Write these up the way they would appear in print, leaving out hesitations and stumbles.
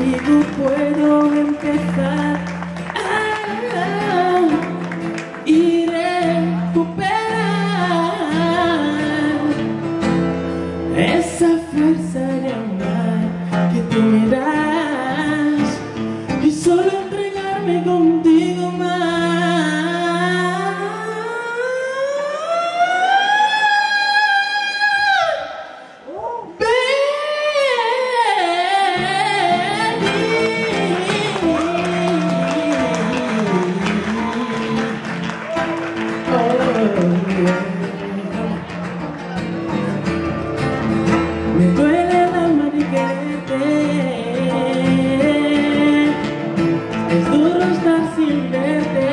contigo puedo empezar y recuperar esa fuerza de amar que tú me das y solo entregarme contigo más. Me duele el alma de quererte, es duro estar sin verte.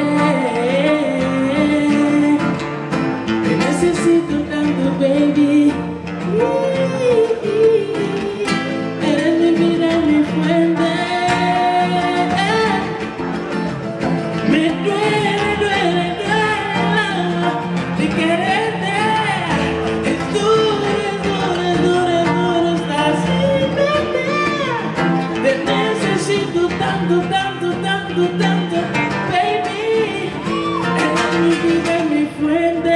Te necesito tanto, baby. Eres mi vida y mi fuente. Me duele el alma de quererte, es duro estar sin verte. Te necesito tanto, tanto, tanto, tanto, baby. Eres mi vida y mi fuente.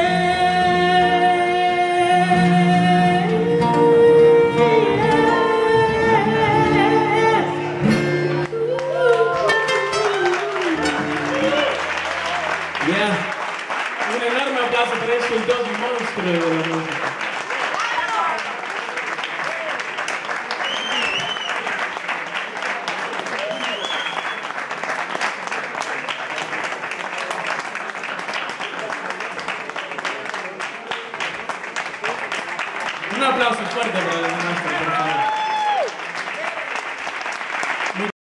Yeah. Un enorme aplauso para estos dos monstruos de la música. Un aplauso fuerte para los monstruos, por favor.